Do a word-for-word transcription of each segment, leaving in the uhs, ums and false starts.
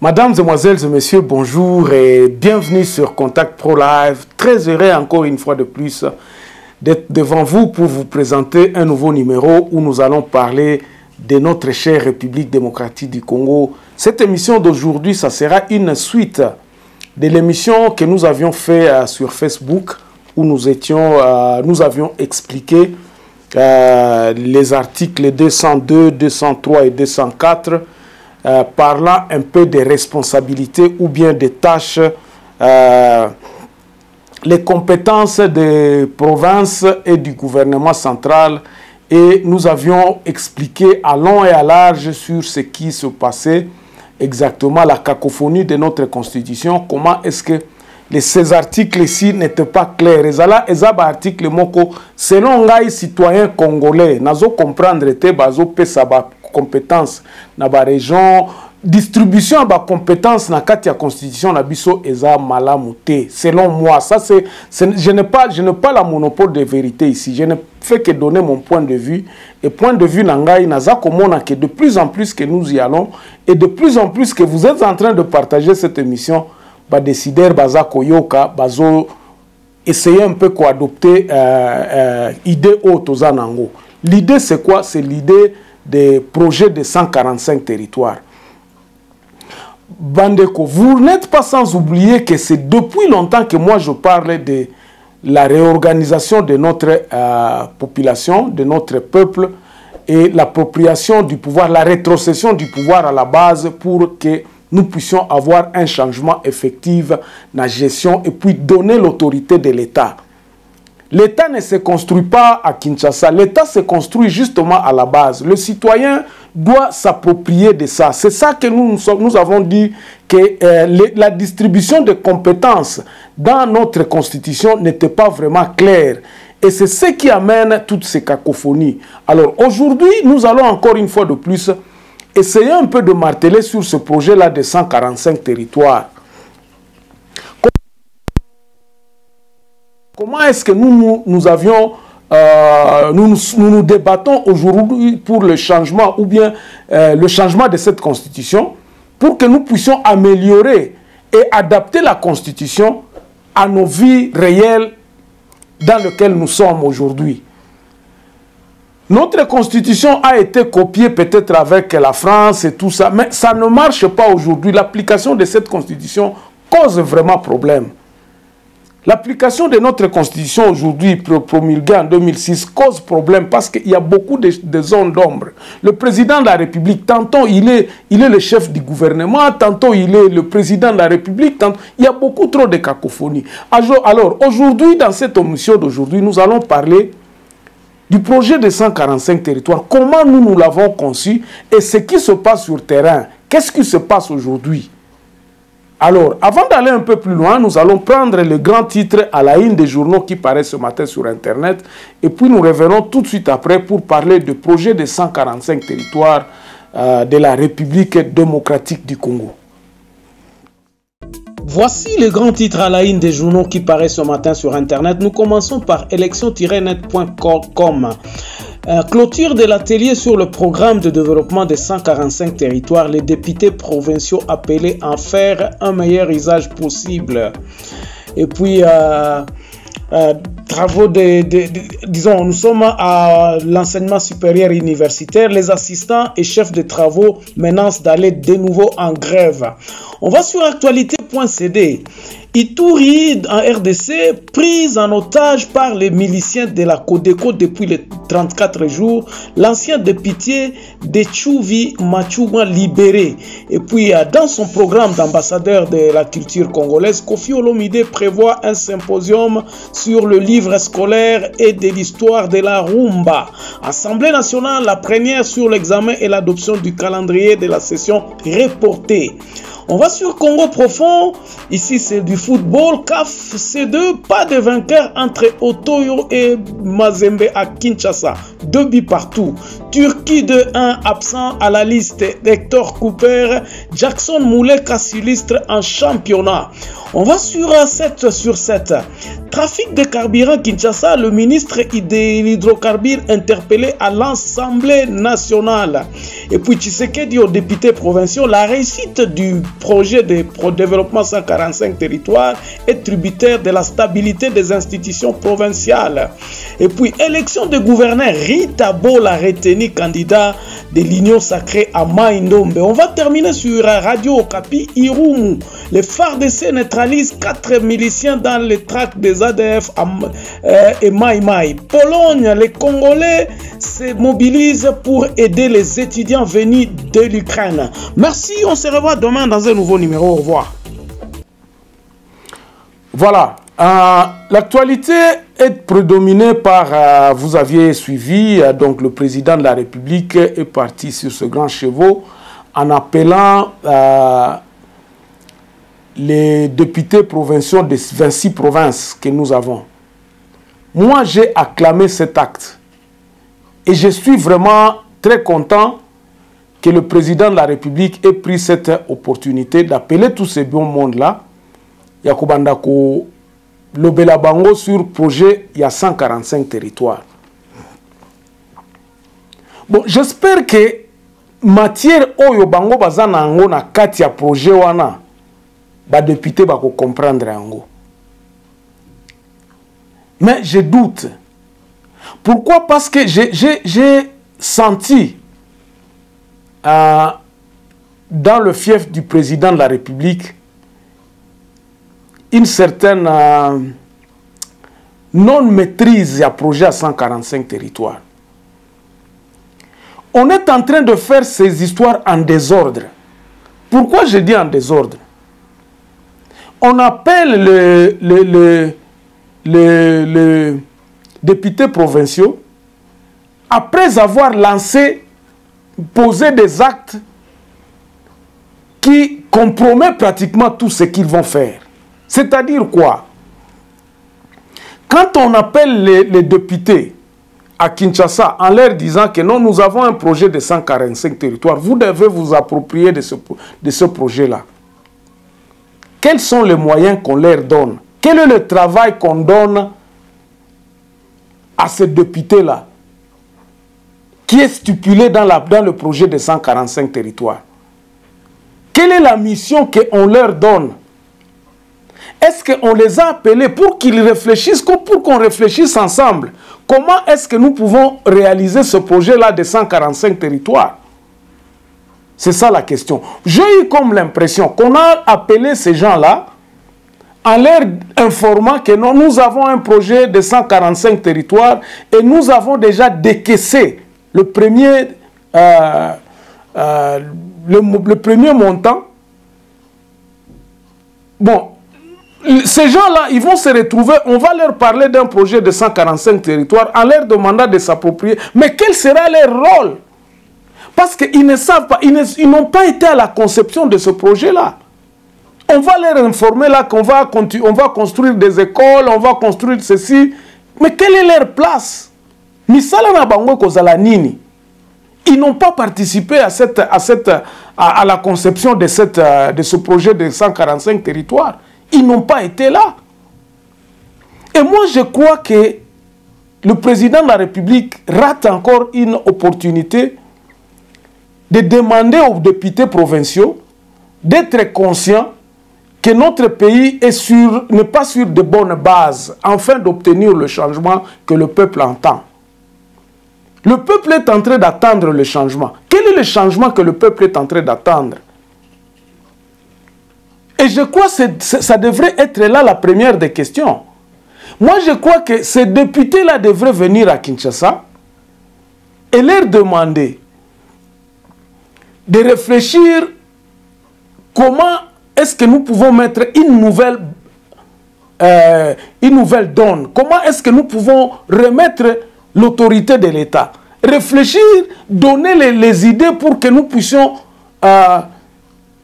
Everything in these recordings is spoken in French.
Mesdames, Mesdemoiselles et Messieurs, bonjour et bienvenue sur Contact Pro Live. Très heureux encore une fois de plus d'être devant vous pour vous présenter un nouveau numéro où nous allons parler de notre chère République démocratique du Congo. Cette émission d'aujourd'hui, ça sera une suite de l'émission que nous avions fait euh, sur Facebook où nous, étions, euh, nous avions expliqué euh, les articles deux cent deux, deux cent trois et deux cent quatre euh, parlant un peu des responsabilités ou bien des tâches, euh, les compétences des provinces et du gouvernement central. Et nous avions expliqué à long et à large sur ce qui se passait exactement, la cacophonie de notre constitution, comment est-ce que les, ces articles ici n'étaient pas clairs. Et là, les articles, selon les citoyens congolais, nous avons comprendre que bazo pesa ba compétence na ba région, distribution ba compétence na katia constitution na biso eza malamuté. Selon moi, ça c'est, je n'ai pas, je n'ai pas la monopole de vérité ici. Je ne fais que donner mon point de vue. Et point de vue nangai naza komona que de plus en plus que nous y allons et de plus en plus que vous êtes en train de partager cette émission, ba décider baza koyoka bazo essayer un peu quoi adopter euh, euh, idée haute aux anango. L'idée c'est quoi? C'est l'idée des projets de cent quarante-cinq territoires. Bandeko, vous n'êtes pas sans oublier que c'est depuis longtemps que moi je parle de la réorganisation de notre euh, population, de notre peuple et l'appropriation du pouvoir, la rétrocession du pouvoir à la base pour que nous puissions avoir un changement effectif dans la gestion et puis donner l'autorité de l'État. L'État ne se construit pas à Kinshasa, l'État se construit justement à la base. Le citoyen doit s'approprier de ça. C'est ça que nous, nous avons dit, que euh, les, la distribution de compétences dans notre constitution n'était pas vraiment claire. Et c'est ce qui amène toutes ces cacophonies. Alors aujourd'hui, nous allons encore une fois de plus essayer un peu de marteler sur ce projet-là de cent quarante-cinq territoires. Comment est-ce que nous, nous, nous avions, euh, nous, nous, nous nous débattons aujourd'hui pour le changement ou bien euh, le changement de cette constitution pour que nous puissions améliorer et adapter la constitution à nos vies réelles dans lesquelles nous sommes aujourd'hui. Notre constitution a été copiée peut-être avec la France et tout ça, mais ça ne marche pas aujourd'hui. L'application de cette constitution cause vraiment problème. L'application de notre constitution aujourd'hui, promulguée en deux mille six, cause problème parce qu'il y a beaucoup de, de zones d'ombre. Le président de la République, tantôt il est, il est le chef du gouvernement, tantôt il est le président de la République, tantôt, il y a beaucoup trop de cacophonie. Alors, aujourd'hui, dans cette émission d'aujourd'hui, nous allons parler du projet de cent quarante-cinq territoires, comment nous, nous l'avons conçu et ce qui se passe sur le terrain. Qu'est-ce qui se passe aujourd'hui? Alors, avant d'aller un peu plus loin, nous allons prendre le grand titre à la une des journaux qui paraissent ce matin sur Internet. Et puis nous revenons tout de suite après pour parler du projet de cent quarante-cinq territoires euh, de la République démocratique du Congo. Voici le grand titre à la une des journaux qui paraissent ce matin sur Internet. Nous commençons par élection tiret net point com. Euh, clôture de l'atelier sur le programme de développement des cent quarante-cinq territoires, les députés provinciaux appelés à en faire un meilleur usage possible. Et puis, euh, euh, travaux de, de, de, disons, nous sommes à l'enseignement supérieur universitaire, les assistants et chefs de travaux menacent d'aller de nouveau en grève. On va sur actualité point c d. Ituri en R D C, prise en otage par les miliciens de la Codeco depuis les trente-quatre jours, l'ancien député de Tchouvi Machouma libéré. Et puis, dans son programme d'ambassadeur de la culture congolaise, Kofi Olomide prévoit un symposium sur le livre scolaire et de l'histoire de la rumba. Assemblée nationale, la première sur l'examen et l'adoption du calendrier de la session reportée. On va sur Congo profond, ici c'est du football, C A F C deux, pas de vainqueur entre Otoyo et Mazembe à Kinshasa, deux buts partout. Turquie de un absent à la liste. Hector Cooper, Jackson Moulet Cassillistre en championnat. On va sur sept sur sept. Trafic de carburant Kinshasa, le ministre de l'hydrocarbure interpellé à l'Assemblée nationale. Et puis Tshisekedi aux députés provinciaux, la réussite du projet de développement cent quarante-cinq territoires est tributaire de la stabilité des institutions provinciales. Et puis élection de gouverneur, Rita Bola retenu candidat de l'Union sacrée à Maïndombe. On va terminer sur Radio Okapi Irumu. Les F A R D C neutralisent quatre miliciens dans les tracts des A D F et Maï Maï. Pologne, les Congolais se mobilisent pour aider les étudiants venus de l'Ukraine. Merci, on se revoit demain dans un nouveau numéro. Au revoir. Voilà, euh, l'actualité est prédominée par, euh, vous aviez suivi, euh, donc le président de la République est parti sur ce grand chevaux en appelant euh, les députés provinciaux des vingt-six provinces que nous avons. Moi, j'ai acclamé cet acte et je suis vraiment très content que le président de la République ait pris cette opportunité d'appeler tous ces bons mondes-là. Yakubandako Lobela Bango sur projet, il y a cent quarante-cinq territoires. Bon, j'espère que matière oyo bango bazana ango na kati ya projet wana ba député ba ko comprendre ango. Mais je doute. Pourquoi? Parce que j'ai senti euh, dans le fief du président de la République une certaine euh, non-maîtrise à projet à cent quarante-cinq territoires. On est en train de faire ces histoires en désordre. Pourquoi je dis en désordre? On appelle le, le, le, le, le députés provinciaux après avoir lancé, posé des actes qui compromettent pratiquement tout ce qu'ils vont faire. C'est-à-dire quoi? Quand on appelle les, les députés à Kinshasa en leur disant que non, nous avons un projet de cent quarante-cinq territoires, vous devez vous approprier de ce, de ce projet-là. Quels sont les moyens qu'on leur donne? Quel est le travail qu'on donne à ces députés-là qui est stipulé dans, la, dans le projet de cent quarante-cinq territoires? Quelle est la mission qu'on leur donne? Est-ce qu'on les a appelés pour qu'ils réfléchissent, pour qu'on réfléchisse ensemble? Comment est-ce que nous pouvons réaliser ce projet-là de cent quarante-cinq territoires? C'est ça la question. J'ai eu comme l'impression qu'on a appelé ces gens-là en leur informant que non, nous avons un projet de cent quarante-cinq territoires et nous avons déjà décaissé le premier, euh, euh, le, le premier montant. Bon, ces gens-là, ils vont se retrouver, on va leur parler d'un projet de cent quarante-cinq territoires en leur demandant de s'approprier. Mais quel sera leur rôle? Parce qu'ils ne savent pas, ils n'ont pas été à la conception de ce projet-là. On va leur informer là qu'on va, on va construire des écoles, on va construire ceci. Mais quelle est leur place? Ils n'ont pas participé à, cette, à, cette, à, à la conception de, cette, de ce projet de cent quarante-cinq territoires. Ils n'ont pas été là. Et moi, je crois que le président de la République rate encore une opportunité de demander aux députés provinciaux d'être conscients que notre pays n'est pas sur de bonnes bases afin d'obtenir le changement que le peuple entend. Le peuple est en train d'attendre le changement. Quel est le changement que le peuple est en train d'attendre? Et je crois que ça devrait être là la première des questions. Moi, je crois que ces députés-là devraient venir à Kinshasa et leur demander de réfléchir comment est-ce que nous pouvons mettre une nouvelle, euh, une nouvelle donne. Comment est-ce que nous pouvons remettre l'autorité de l'État? Réfléchir, donner les, les idées pour que nous puissions... Euh,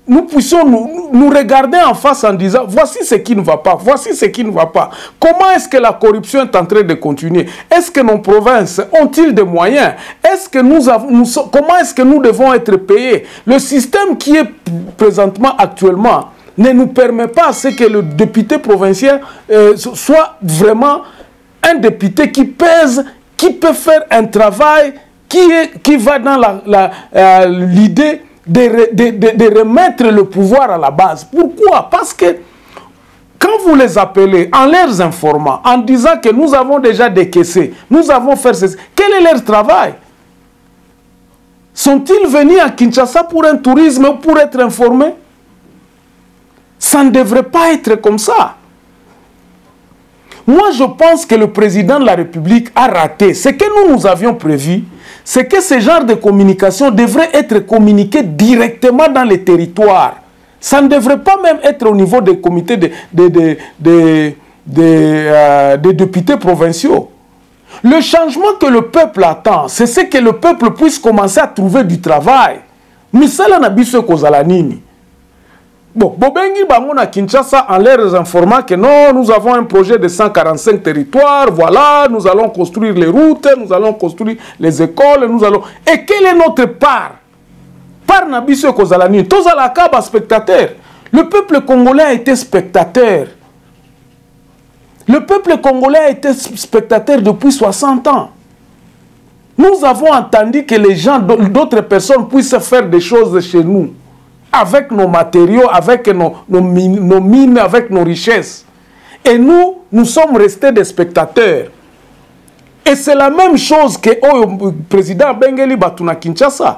nous puissions nous, nous regarder en face en disant, voici ce qui ne va pas, voici ce qui ne va pas. Comment est-ce que la corruption est en train de continuer? Est-ce que nos provinces ont-ils des moyens? Est-ce que nous avons, nous, comment est-ce que nous devons être payés? Le système qui est présentement actuellement ne nous permet pas à ce que le député provincial euh, soit vraiment un député qui pèse, qui peut faire un travail qui, est, qui va dans l'idée de, de, de, de remettre le pouvoir à la base. Pourquoi? Parce que quand vous les appelez en les informant, en disant que nous avons déjà décaissé, nous avons fait ceci, quel est leur travail? Sont-ils venus à Kinshasa pour un tourisme ou pour être informés? Ça ne devrait pas être comme ça. Moi, je pense que le président de la République a raté. Ce que nous, nous avions prévu, c'est que ce genre de communication devrait être communiqué directement dans les territoires. Ça ne devrait pas même être au niveau des comités de, de, de, de, de, euh, des députés provinciaux. Le changement que le peuple attend, c'est ce que le peuple puisse commencer à trouver du travail. Misala na biso kozala nini. Bon, Bobengi Bangona Kinshasa en leur informant que non, nous avons un projet de cent quarante-cinq territoires, voilà, nous allons construire les routes, nous allons construire les écoles, nous allons... Et quelle est notre part? Par Nabiso Kozalani, tous à la caba spectateur. Le peuple congolais a été spectateur. Le peuple congolais a été spectateur depuis soixante ans. Nous avons entendu que les gens, d'autres personnes puissent faire des choses chez nous. Avec nos matériaux, avec nos, nos, mines, nos mines, avec nos richesses. Et nous, nous sommes restés des spectateurs. Et c'est la même chose que le président Bengeli Batuna Kinshasa.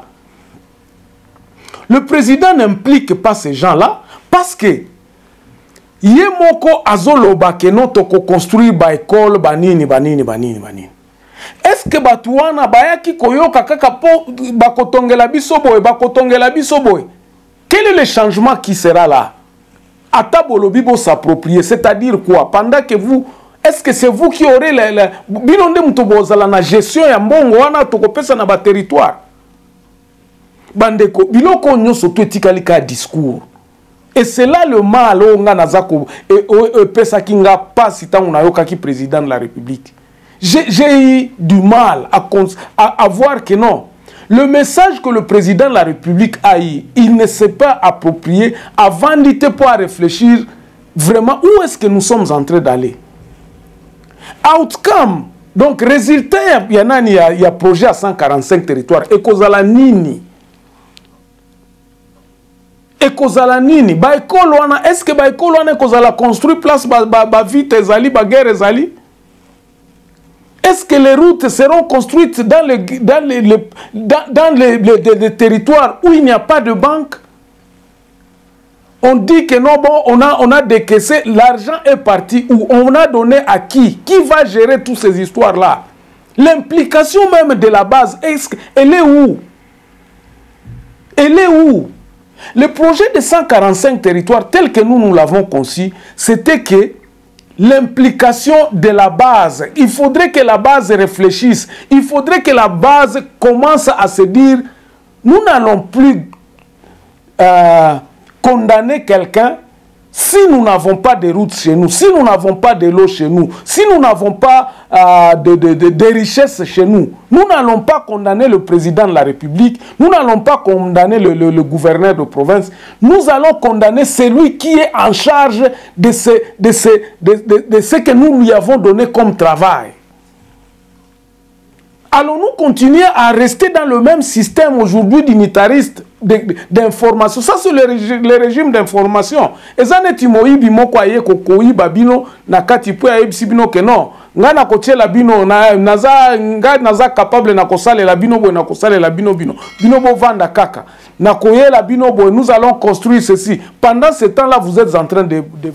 Le président n'implique pas ces gens-là parce que Yemoko azoloba ke no toko construire ba école banini banini banini banini. Est-ce que batuana bayaki koyoka kaka po bakotongela biso boy bakotongela biso boy? Quel est le changement qui sera là? Atabolobi bo s'approprier, c'est-à-dire quoi? Pendant que vous, est-ce que c'est vous qui aurez la la bilonde mutobozala na gestion ya mbongo wana tokopesa na ba territoire? Bandeko biloko nyoso to etikalika discours. Et c'est là le mal au Nganazako et pesa kinga pas si tant on a yoka qui président de la République. J'ai eu du mal à, à, à voir que non. Le message que le président de la République a eu, il ne s'est pas approprié avant d'être pour réfléchir vraiment où est-ce que nous sommes en train d'aller. Outcome, donc résultat, il y a un projet à cent quarante-cinq territoires. Et Kozala Nini. Et Kozala Nini. Est-ce que Baïkolo wana Kozala construit place ba vite ezali, ba guerre ezali? Est-ce que les routes seront construites dans les, dans les, les, dans, dans les, les, les, les territoires où il n'y a pas de banque? On dit que non, bon, on a, on a décaissé, l'argent est parti, où on a donné à qui? Qui va gérer toutes ces histoires-là? L'implication même de la base, est-ce, elle est où? Elle est où? Le projet de cent quarante-cinq territoires, tel que nous, nous l'avons conçu, c'était que l'implication de la base, il faudrait que la base réfléchisse, il faudrait que la base commence à se dire, nous n'allons plus euh, condamner quelqu'un si nous n'avons pas de routes chez nous, si nous n'avons pas de l'eau chez nous, si nous n'avons pas euh, de, de, de, de richesses chez nous. Nous n'allons pas condamner le président de la République, nous n'allons pas condamner le, le, le gouverneur de province, nous allons condamner celui qui est en charge de ce, de ce, de, de, de ce que nous lui avons donné comme travail. Allons-nous continuer à rester dans le même système aujourd'hui d'unitariste d'information? Ça, c'est le, régi le régime d'information. Et ça, c'est Timoïbi Mokwaye Kokoï Babino, Nakati Pua Ebsibino Keno. Nga na kotie la bino, naza nga naza capable na kosale la bino bo na kosale la bino bino. Bino bo vanda kaka. Na koye la bino bo, nous allons construire ceci. Pendant ce temps-là, vous êtes en train de... de...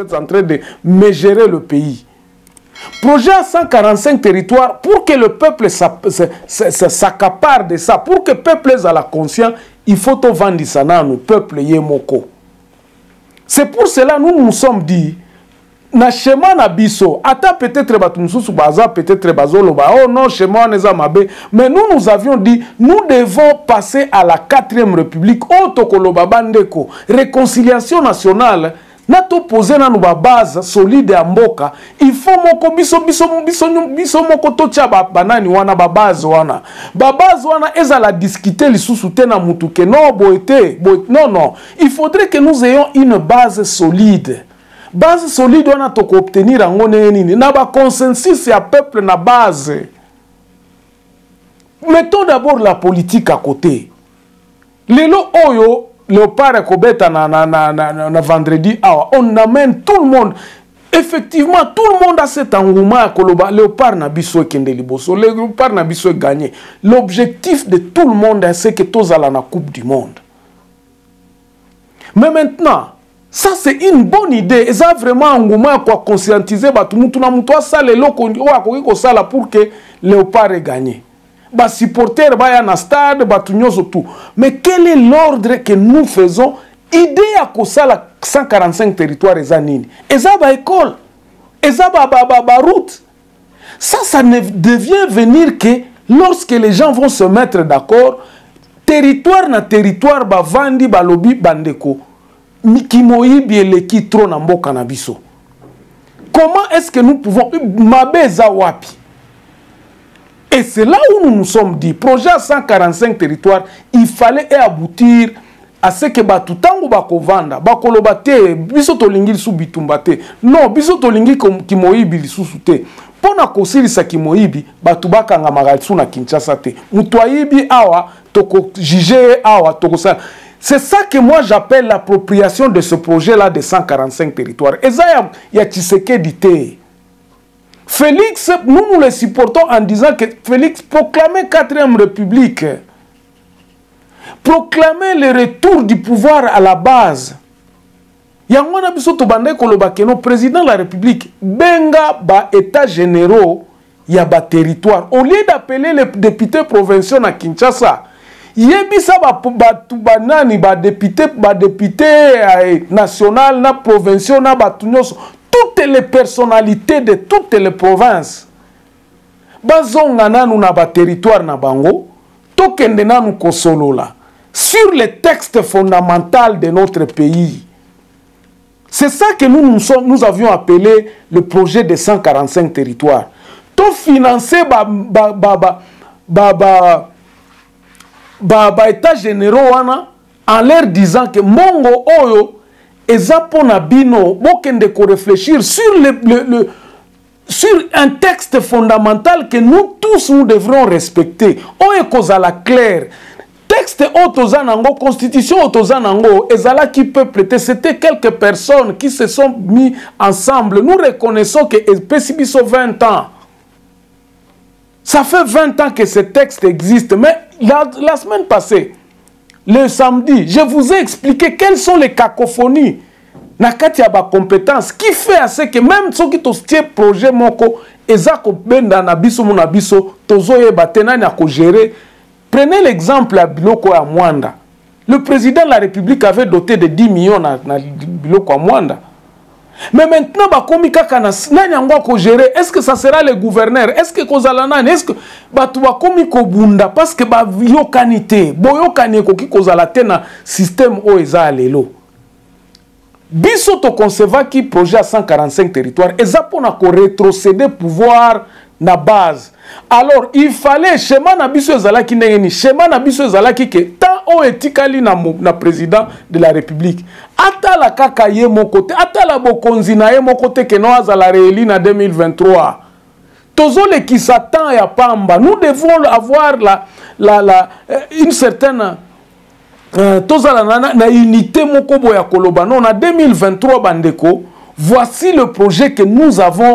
êtes en train de me gérer le pays. Projet à cent quarante-cinq territoires pour que le peuple s'accapare de ça, pour que le peuple ait la conscience, il faut tout vendre ça dans le peuple yemoko. C'est pour cela que nous nous sommes dit, na schéma na biso, ata peut-être batumsusu baza, peut-être bazolo ba, oh non, schéma neza mabe, mais nous nous avions dit, nous devons passer à la quatrième république, oh tokolo babandeko, réconciliation nationale. Na to poser na nuba base solide ya mboka, il faut moko biso biso biso biso moko to tia ba banani wana ba base wana. Ba base wana eza la discuter lisusu te na mutu ke non boete, non non, il faudrait que nous ayons une base solide. Base solide wana to ko obtenir ngone nini na ba consensus ya peuple na base. Mettons d'abord la politique à côté. Lelo oyo Léopard Kobeta na, na, na, na, na vendredi, on amène tout le monde. Effectivement, tout le monde a cet engouement à Koloba. Léopard na biso kende liboso. Léopard na biso gagné. L'objectif de tout le monde, c'est que tous allent la Coupe du Monde. Mais maintenant, ça c'est une bonne idée. Et ça vraiment engouement pour conscientiser tout le monde. Ça les locaux pour que Léopard ait gagné. Bah supporter bah ya na stade bah tout. Mais quel est l'ordre que nous faisons? Idée à kosala cent quarante-cinq territoires et anini. Et ça ba école. Et ça ba ba ba, ba route. Ça ça ne devient venir que lorsque les gens vont se mettre d'accord, territoire na territoire ba vandi ba lobi bandeko. Mikimoyibi eleki tro na mboka na biso. Comment est-ce que nous pouvons mabeza wapi? Et c'est là où nous nous sommes dit, projet à cent quarante-cinq territoires, il fallait aboutir à ce que batutango bakovanda, bakolobate, biso tolingi lisu bitumbate. Non, biso tolingi kimoyibi lisu te. Pona kosilisa kimoyibi, batu bakanga magalsu na Kinshasa te. Mutoyibi awa, toko jige awa, toko sa. C'est ça que moi j'appelle l'appropriation de ce projet-là de cent quarante-cinq territoires. Et ça, il y a Tshisekedi te. Félix, nous nous le supportons en disant que Félix proclamait quatrième république. Proclamait le retour du pouvoir à la base. Yangwana biso to bande koloba ke no président de la République benga ba état généraux ya ba territoire. Au lieu d'appeler les députés provinciaux à Kinshasa, yebisa ba ba banani ba député ba député national na provinciaux na ba tunyoso. Toutes les personnalités de toutes les provinces bazonga nanu na ba territoire na bango tokende nanu kosolola sur les textes fondamentaux de notre pays. C'est ça que nous, nous, sommes, nous avions appelé le projet de cent quarante-cinq territoires. Tout financer ba ba ba ba ba ba ba ba état généraux wana en leur disant que mongo oyo et ça pour Nabino, bokende ko réfléchir sur le, le, le sur un texte fondamental que nous tous nous devrons respecter. Oye kozala clair. Texte otozanango, constitution otozanango, ezala qui peut prêter. C'était quelques personnes qui se sont mis ensemble. Nous reconnaissons que Pesibiso vingt ans. Ça fait vingt ans que ce texte existe. Mais la, la semaine passée, le samedi, je vous ai expliqué quelles sont les cacophonies na kati ya ba compétences qui fait à ce que même ceux qui tostie projet moko ezako benda na biso mona biso tozoye batena na ko gérer. Prenez l'exemple à Biloko à Mwanda. Le président de la République avait doté de dix millions na, na Biloko à Mwanda. Mais maintenant, ba komi kaka na nani yango ko gérer? Est-ce que ça sera le gouverneur? Est-ce que kozala nani? Est-ce que ba tu ba komi ko bunda parce que ba yokanité, boyo kanye ko ki kozala te na système o eza lelo. Biso to conceva ki projet à cent quarante-cinq territoires eza pona ko rétrocéder pouvoir na base. Alors, il fallait schéma na biso ezalaki ndenge schéma na biso ezalaki ke tant o etikali na na président de la République. Ata la kaka ye moko te, ata la bokonzi na ye moko te ke no azala réélu na deux mille vingt-trois. Tozo le qui s'attend ya pamba. Nous devons avoir la la la une certaine euh, tozala na, na unité moko boya koloba. Non, en deux mille vingt-trois bandeko, voici le projet que nous avons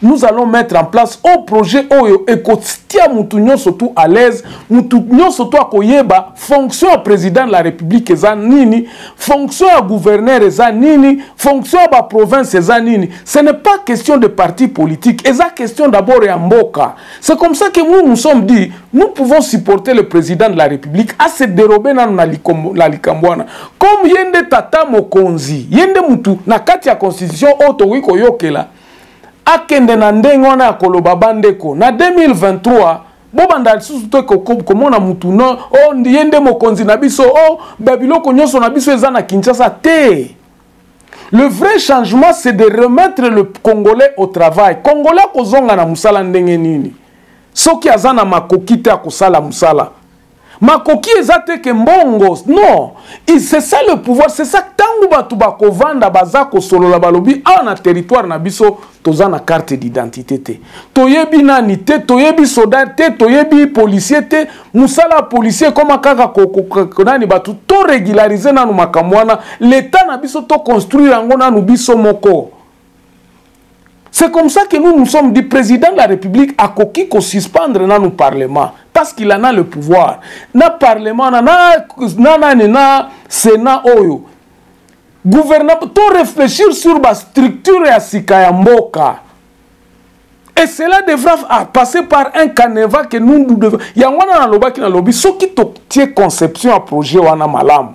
nous allons mettre en place un projet oyo ekotia mutu nyonso tu à l'aise, mutu nyonso tu akoyeba fonction ya président de la République eza nini, fonction ya gouverneur eza nini, fonction ya ba province eza nini. Ce n'est pas question de parti politique, eza question d'abord ya mboka. C'est comme ça que nous nous sommes dit, nous pouvons supporter le président de la République à se dérober na la likambwana. Comme yende tata mokonzi, yende mutu na kati ya constitution oto wiko yokela, akende na ndenge wana ya koloba bandeko. Na deux mille vingt-trois, bobanda susu to komona mutu no, oh yende mokonzi na biso, oh babiloko nyonso na biso eza na Kinshasa te. Le vrai changement c'est de remettre le Congolais au travail. Congolais kozonga na musala ndenge nini. Soki azana makoki te akosala musala. Makoki ezate ke mbongo. Non. C'est ça le pouvoir. C'est ça tangu batu bakovanda bazako solo la balobi a na territoire na biso toza na carte d'identité te. Toyebi nani te, toyebi soldat te, toyebi policier te, musala policier koma kaka nani batu to régulariser nanu makamwana, l'état na biso to construire yango nanu biso moko. C'est comme ça que nous nous sommes dit, président de la République a koki ko suspendre dans nos parlements parce qu'il en a le pouvoir. Na parlement, na na na na sénat oyo. Gouvernement tout réfléchir sur la structure ya sika ya mboka. Et cela devra passer par un canevas que nous nous devons. Ya wana na loba ki na lobi so ki to tie conception à projet wana malam.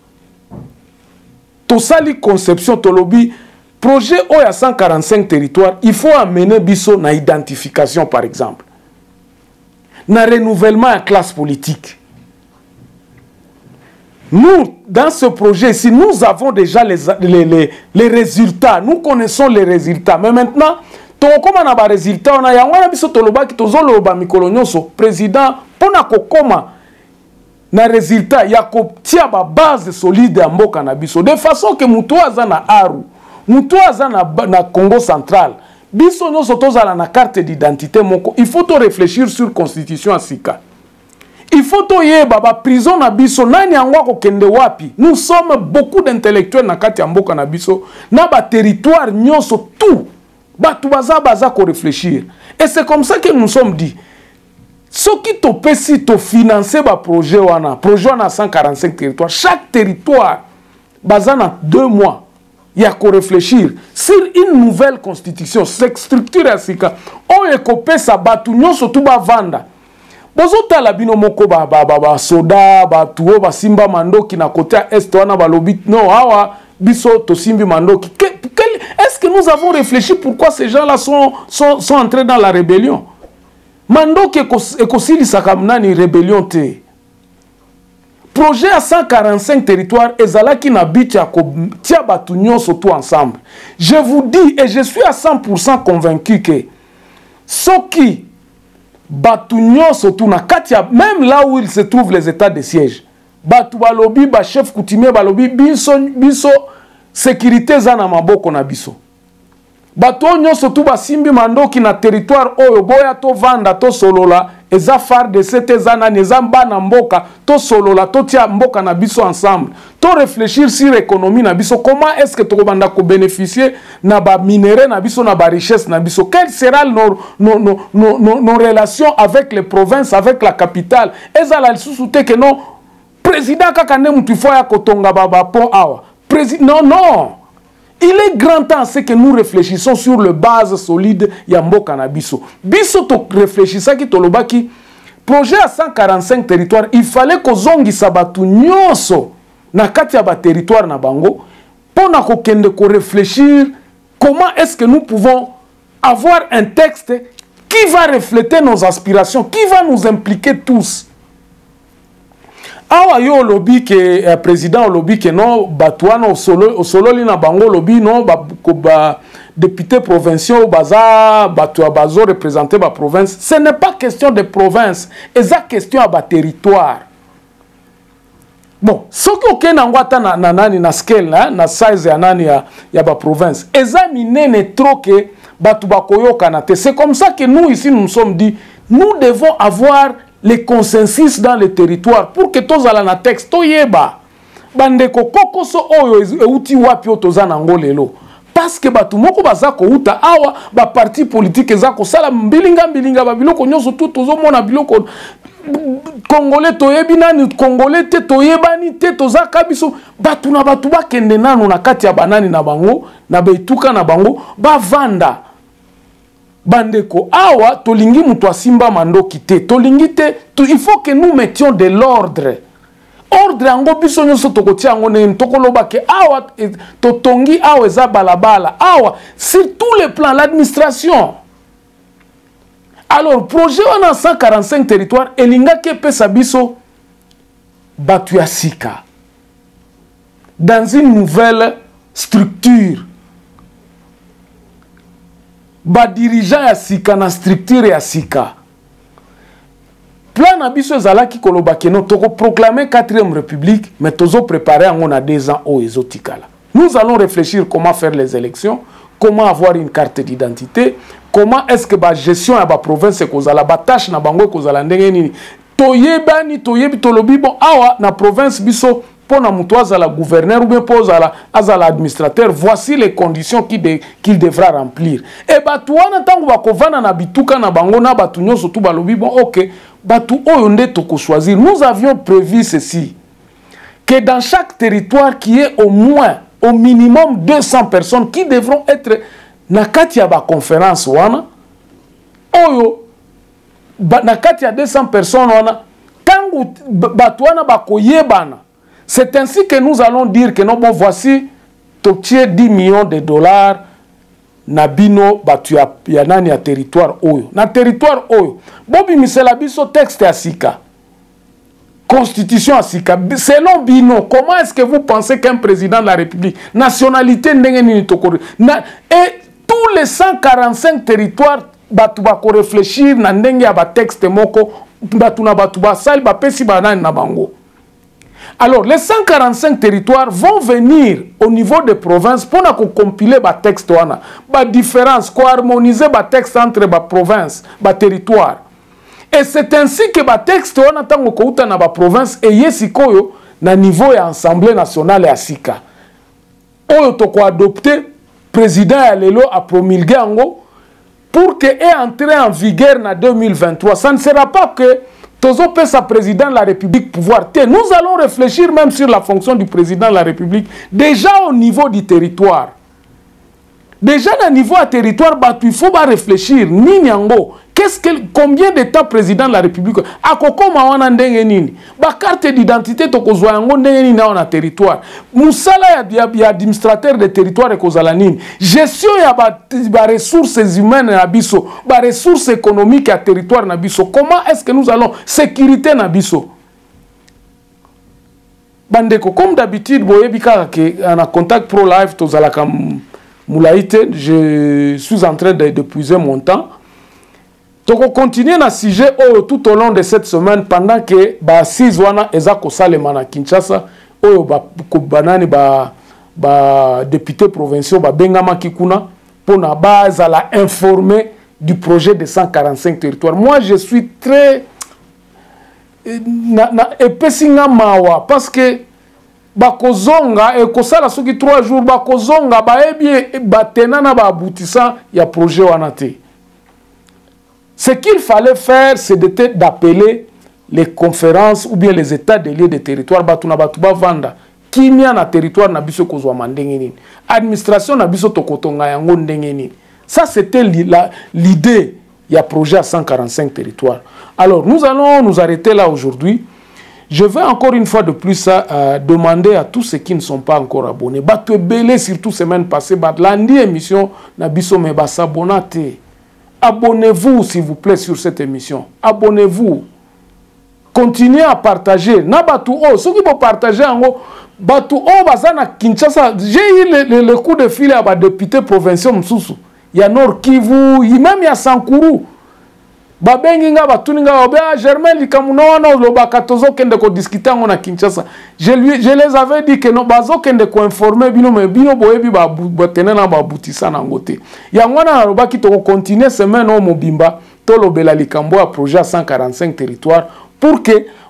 To sali conception to lobi projet O Y A cent quarante-cinq territoires, il faut amener biso na identification par exemple. Na renouvellement à classe politique. Nous, dans ce projet ici, nous avons déjà les, les, les, les résultats. Nous connaissons les résultats. Mais maintenant, comme on a des résultats, on a un biso toloba ki tozolo ba mikolo nyonso président pona kokoma na résultat ya ko tia ba base solide ya mboka na biso de façon que mutu aza na aru. Mutu aza na, na Congo central. Biso nyonso tozala na carte d'identité moko. Il faut to réfléchir sur constitution asika. Il faut to yeba ba prison na biso nani angwa ko kende wapi. Nous sommes beaucoup d'intellectuels na kati ya mboka na biso na ba territoire nyonso tout. Batu baza baza ko réfléchir. Et c'est comme ça que nous sommes dit. Ce qui to pesi to financer ba projet wana, projet wana cent quarante-cinq territoires, chaque territoire baza na deux mois. Il y a qu'à réfléchir sur une nouvelle constitution, cette structure asika. On est copé sa batu nyon surtout ba vanda. Bozo tala bino moko ba ba ba ba soda ba tuo ba simba mandoki na côté est wana ba lobit non awa biso to simbi mandoki. Est-ce que nous avons réfléchi pourquoi ces gens-là sont, sont sont entrés dans la rébellion? Mandoki ekosili sakamnani rébellion te. Projet à cent quarante-cinq territoires, ezalaki na bit ya ko tia batu nyonso tout ensemble. Je vous dis et je suis à cent pour cent convaincu que soki batu nyonso tout na katia, même là où il se trouvent les états de siège, batu balobi ba chef coutumier balobi biso biso sécurité za na maboko na biso. Batu nyonso tout ba simbi mandoki na territoire oyo boya to vanda to solola. Eza phare de cette zana nezamba na mboka to solola to tia mboka na biso ensemble to réfléchir sur l'économie na biso comment est-ce que to banda ko bénéficier na ba minéraux na biso na ba richesse na biso quelles seront nos nos nos nos nos relations avec les provinces avec la capitale eza la sous-souté que non président kakane mutu fo ya kotonga baba pont awa président non non. Il est grand temps c'est que nous réfléchissons sur le base solide ya mboka na biso. Biso to réfléchissa ki tolobaki projet à cent quarante-cinq territoires, il fallait que zongi sabatu nyonso na kati ya ba territoire na bango pona ko kende ko réfléchir comment est-ce que nous pouvons avoir un texte qui va refléter nos aspirations, qui va nous impliquer tous. Awa yo lobby que euh, président lobby que non batouana au solo au solo li na bango lobby non ba, ba député provinciaux baza batou bazo représenter ba province. Ce n'est pas question de province, c'est question à ba territoire. Bon, ce que ok na ngwata na na nani na scale na na size ya nani ya ya ba province. Examiner trop que batou bakoyoka na te. C'est comme ça que nous ici nous nous sommes dit nous devons avoir les consensus dans le territoire pour que tous ala na texte to yeba bande ko kokoso oyo euti wapi otoza na ngolelo parce que batu moko bazako uta awa ba parti politique ezako sala mbilinga mbilinga ba biloko nyonso tout tozomona biloko Congolais toyebi nani Congolais te toyebani te tozaka biso batu na batu bakende nanu na kati ya banani na bango na beituka na bango ba vanda bandeko awa tolingi mutu asimba mandoki te tolingi te to, il faut que nous mettions de l'ordre ordre yango biso nyonso tokotia yango neni tokoloba ke awa totongi awa eza balabala awa sur tous les plans l'administration. Alors, projet on a cent quarante-cinq territoires, et l'inga qui pesa biso batu ya sika dans une nouvelle structure. Ba dirigeant ya sika na structure ya sika. Plan na biso ezala ki koloba keno toko proclamer quatrième république, mais tozo préparer on a deux ans au ezotikala. Nous allons réfléchir comment faire les élections, comment avoir une carte d'identité. Comment est-ce que la gestion de la province est la tâche na bango kozala ndenge nini toyebani toyebi tolobi bon awa na province biso pona mutu azala gouverneur ou bien pozala azala administrateur, voici les conditions qu'il de, qu'il devra remplir. Et batu wana tango bakovana na bituka na bango na batu nyonso tu balobi bon OK batu oyo nde toko choisir. Nous avions prévu ceci que dans chaque territoire qui est au moins au minimum deux cents personnes qui devront être na kati ya ba conférence wana oyo ba, na kati ya deux cents personnes wana tangu batu wana bakoyebana. C'est ainsi que nous allons dire que non bon voici totie dix millions de dollars na bino batu ya, ya nani ya territoire oyo na territoire oyo bobi misela biso texte ya sika constitution à sika selon bino. Comment est-ce que vous pensez qu'un président de la République nationalité ndenge nini tokori na et tous les cent quarante-cinq territoires batu bako réfléchir na ndenge ya ba texte moko batu na batu ba sali ba pesi banani na bango. Alors les cent quarante-cinq territoires vont venir au niveau des provinces pour na ko compiler ba texte wana ba différence ko harmoniser ba texte entre ba province ba territoire. Et c'est ainsi que ba texte wana tango ko uta na ba province et yesikoyo na niveau ya assemblée nationale ya sika oyo to ko adopter président Alelo a promulgué ango pour que ait entré en vigueur en deux mille vingt-trois. Ça ne sera pas que Tozo peut sa président de la République pouvoir. Nous allons réfléchir même sur la fonction du président de la République déjà au niveau du territoire. Déjà au niveau du territoire, bah, il faut pas réfléchir. Ni nyango. Qu'est-ce que, combien d'États président de la République a koko mawana ndenge nini ba carte d'identité to kozwa yango ndenge nini na territoire musala ya ya administrateur de territoire kozala nini gestion ya ba, ba ressources humaines na biso ba ressources économiques à territoire na biso comment est-ce que nous allons sécurité na biso bandeko comme d'habitude boyebi kaka ke na contact pro live tozala kam mulaite je suis en train de d'épuiser mon temps. Donc on continue na sujet oh, tout au long de cette semaine pendant que ba six wana eza ko salema na Kinshasa oyo ba ko banani ba ba député provinciaux ba bengama kikuna pour na base à la informer du projet de cent quarante-cinq territoires. Moi je suis très na na epesinga mawa parce que ba kozonga e ko sala soki trois jours ba kozonga ba ebi ba tenana ba aboutissant ya projet wana te. Ce qu'il fallait faire, c'est d'appeler les conférences ou bien les états des lieux de territoire. Batuna batuba vanda. Kimia na territoire na biso kozwa mandenge nini. Administration na biso tokotonga yango ndenge nini. Ça, c'était l'idée. Il y a projet à cent quarante-cinq territoires. Alors, nous allons nous arrêter là aujourd'hui. Je vais encore une fois de plus euh, demander à tous ceux qui ne sont pas encore abonnés. Batwe belé surtout semaine passée. Bat lundi émission na biso me ba s'abonnate. Abonnez-vous, s'il vous plaît, sur cette émission. Abonnez-vous. Continuez à partager. Na batu oh, ceux qui vont partager en haut, batu oh, bazana Kinshasa. J'ai eu le, le, le coup de fil à ma député provincial Msusu. Il y a Nord Kivu, il même il y a Sankuru. Babenginga batuninga obea Germain Likamuno no lobaka tozo kende ko discuter ngona Kinshasa. Je lui je les avais dit que no bazo kende ko informer bino me bino boyebi ba botenena ba butisa na ngote. Ya ngona lobaki to continuer semaine au Mobimba to lobela likambo a projet à cent quarante-cinq territoires pour que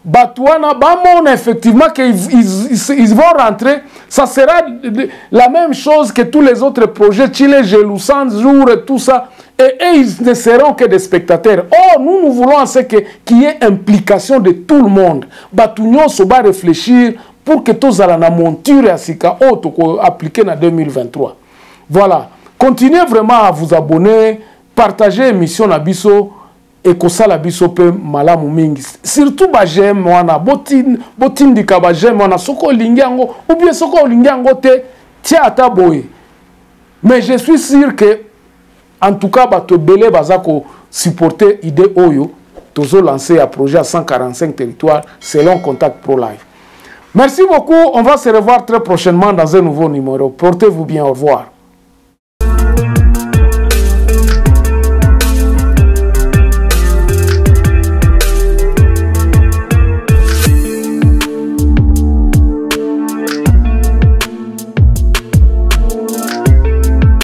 Batouana, Bamon, effectivement, qu'ils ils, ils, ils vont rentrer, ça sera la même chose que tous les autres projets, Chile, Géloussans, Jour et tout ça. Et, et ils ne seront que des spectateurs. Or, nous, nous voulons qu'il y ait implication de tout le monde. Batounion, ça va réfléchir pour que tous allons la monture à Sika Auto appliquer en deux mille vingt-trois. Voilà. Continuez vraiment à vous abonner, partagez l'émission Nabiso. Et que ça la biso pe malamu mingi surtout ba j'aime wana botin botin dika ba j'aime wana soko lingango ou bien soko lingango te tia ata boy. Mais je suis sûr que en tout cas ba to belé bazako supporter idée oyo tozo lancer un projet à cent quarante-cinq territoires selon Contact Pro Live. Merci beaucoup, on va se revoir très prochainement dans un nouveau numéro. Portez-vous bien, au revoir.